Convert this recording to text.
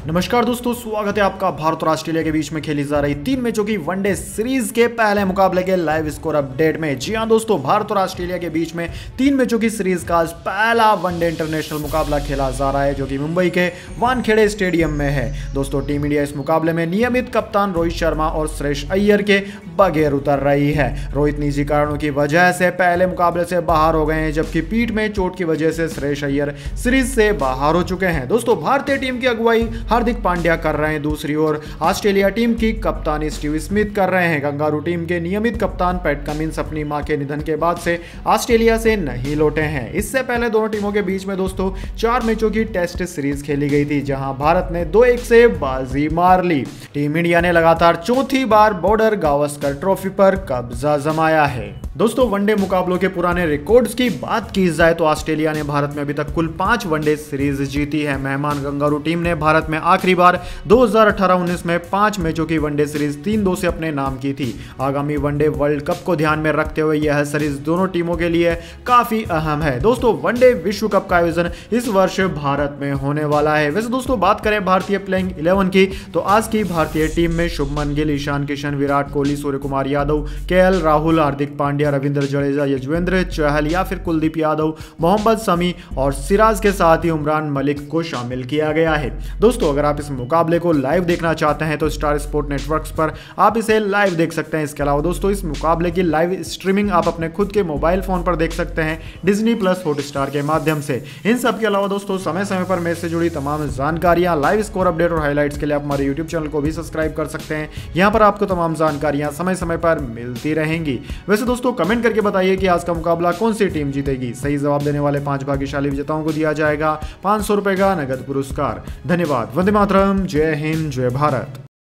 नमस्कार दोस्तों, स्वागत है आपका भारत और ऑस्ट्रेलिया के बीच में खेली जा रही 3 मैचों की वनडे सीरीज के पहले मुकाबले के लाइव स्कोर अपडेट में। जी हां दोस्तों, भारत और ऑस्ट्रेलिया के बीच में 3 मैचों की सीरीज का आज पहला वनडे इंटरनेशनल मुकाबला खेला जा रहा है, जो कि मुंबई के वानखेड़े स्टेडियम में है। दोस्तों, टीम इंडिया इस मुकाबले में नियमित कप्तान रोहित शर्मा और श्रेयस अय्यर के बगैर उतर रही है। रोहित निजी कारणों की वजह से पहले मुकाबले से बाहर हो गए हैं, जबकि पीठ में चोट की वजह से श्रेयस अय्यर सीरीज से बाहर हो चुके हैं। दोस्तों, भारतीय टीम की अगुवाई हार्दिक पांड्या कर रहे हैं। दूसरी ओर ऑस्ट्रेलिया टीम की कप्तानी स्टीव स्मिथ कर रहे हैं। कंगारू टीम के नियमित कप्तान पैट कमिंस अपनी मां के निधन के बाद से ऑस्ट्रेलिया से नहीं लौटे हैं। इससे पहले दोनों टीमों के बीच में दोस्तों 4 मैचों की टेस्ट सीरीज खेली गई थी, जहां भारत ने 2-1 से बाजी मार ली। टीम इंडिया ने लगातार चौथी बार बॉर्डर गावस्कर ट्रॉफी पर कब्जा जमाया है। दोस्तों, वनडे मुकाबलों के पुराने रिकॉर्ड्स की बात की जाए तो ऑस्ट्रेलिया ने भारत में अभी तक कुल 5 वनडे सीरीज जीती है। मेहमान कंगारू टीम ने भारत में आखिरी बार 2018-19 में 5 मैचों की वनडे सीरीज 3-2 से अपने नाम की थी। आगामी वनडे वर्ल्ड कप को ध्यान में रखते हुए यह सीरीज दोनों टीमों के लिए काफी अहम है। दोस्तों, वनडे विश्व कप का आयोजन इस वर्ष भारत में होने वाला है। वैसे दोस्तों, बात करें भारतीय प्लेइंग 11 की, तो आज की भारतीय टीम में शुभमन गिल, ईशान किशन, विराट कोहली, सूर्य कुमार यादव, केएल राहुल, हार्दिक पांड्या, रविंद्र जडेजा, युजवेंद्र चहल या फिर कुलदीप यादव, मोहम्मद शमी और सिराज के साथ ही उमरान मलिक को शामिल किया गया है। दोस्तों, अगर आप इस मुकाबले को लाइव देखना चाहते हैं तो स्टार स्पोर्ट नेटवर्क्स पर आप इसे लाइव देख सकते हैं। इसके अलावा दोस्तों, इस मुकाबले की लाइव स्ट्रीमिंग आप अपने खुद के मोबाइल फोन पर देख सकते हैं डिज्नी प्लस हॉटस्टार के माध्यम से। इन सब के अलावा दोस्तों, समय समय पर मैच से जुड़ी तमाम जानकारियां, लाइव स्कोर अपडेट और हाईलाइट्स के लिए आप हमारे यूट्यूब चैनल को भी सब्सक्राइब कर सकते हैं। यहां पर आपको तमाम जानकारियां समय समय पर मिलती रहेंगी। वैसे दोस्तों, कमेंट करके बताइए कि आज का मुकाबला कौन सी टीम जीतेगी। सही जवाब देने वाले 5 भाग्यशाली विजेताओं को दिया जाएगा 500 रुपए का नगद पुरस्कार। धन्यवाद। वंदे मातरम। जय हिंद, जय भारत।